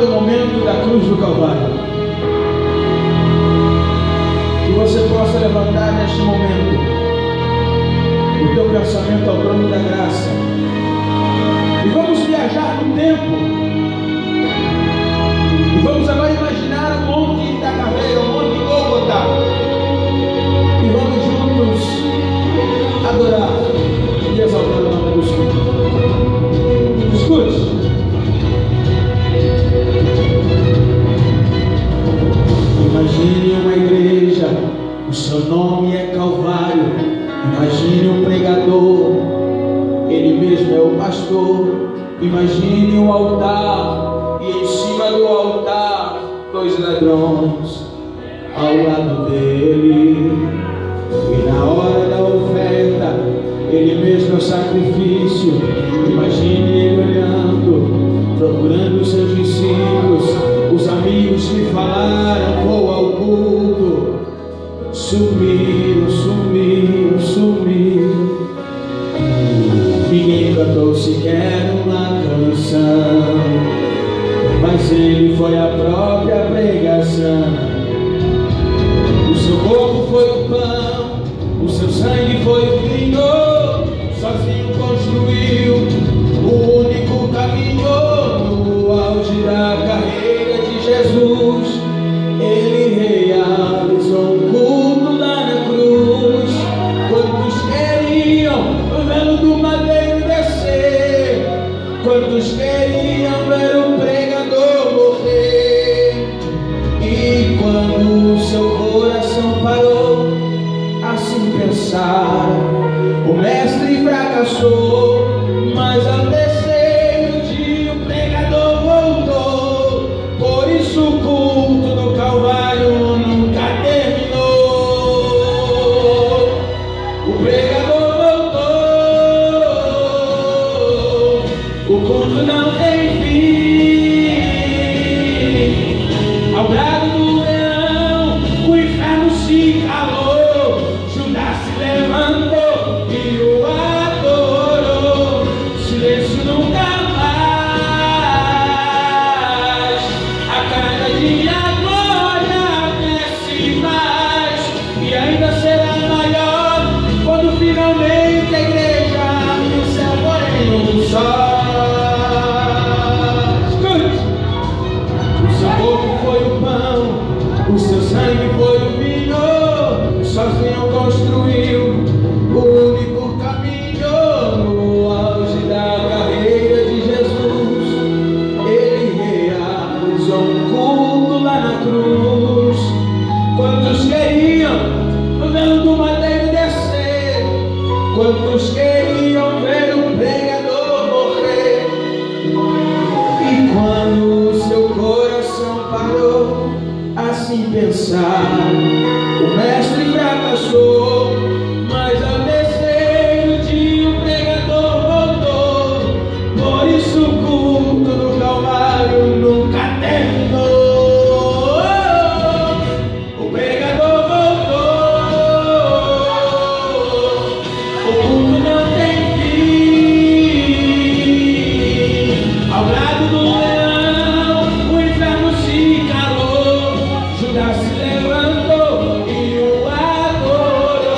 o momento da cruz do Calvário. Que você possa levantar neste momento o teu pensamento ao trono da graça. E vamos viajar no tempo. E vamos agora imaginar o monte da caveira, o monte Gólgota. E vamos juntos adorar e exaltar o nome do Senhor. Escute. Imagine uma igreja, o seu nome é Calvário. Imagine um pregador, ele mesmo é o pastor. Imagine um altar, e em cima do altar, 2 ladrões ao lado dele. E na hora da oferta, ele mesmo é o sacrifício. Imagine ele olhando, procurando os seus discípulos, os amigos que falaram, vou ao culto. Sumiram, sumiram, sumiram. Ninguém cantou sequer uma canção, mas ele foi a própria pregação. O seu corpo foi o pão, o seu sangue foi o vinho. Sozinho construiu o único caminho. No auge da carreira de Jesus, ele realizou um culto lá na cruz. Quantos queriam o velo do madeiro descer? Quantos queriam ver o pregador morrer? E quando o seu coração parou a se pensar, o mestre fracassou, mas ao terceiro dia o pregador voltou. Por isso o culto do Calvário nunca terminou. O pregador voltou, o culto não tem fim. Ao brado do leão, o inferno se calou. Judas se levantou e o adorou. Silêncio nunca mais. A cada dia a glória cresce mais, e ainda será maior quando finalmente a igreja e o céu forem um só. Escute. O seu corpo foi o pão, o seu sangue foi o vinho. Sozinho construiu o único caminho. No auge da carreira de Jesus, ele realizou um culto lá na cruz. Quantos queriam o velo do madeiro descer? Quantos queriam ver o pregador morrer? E quando o seu coração parou a se pensar, o mestre fracassou, mas ao terceiro dia o pregador voltou. Por isso o culto do Calvário nunca terminou. O pregador voltou, o culto não tem fim. Ao lado do leão, o inferno se calou. Judas se levantou e o adorou.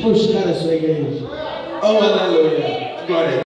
buscar a sua igreja. Oh, aleluia. Glória a Deus.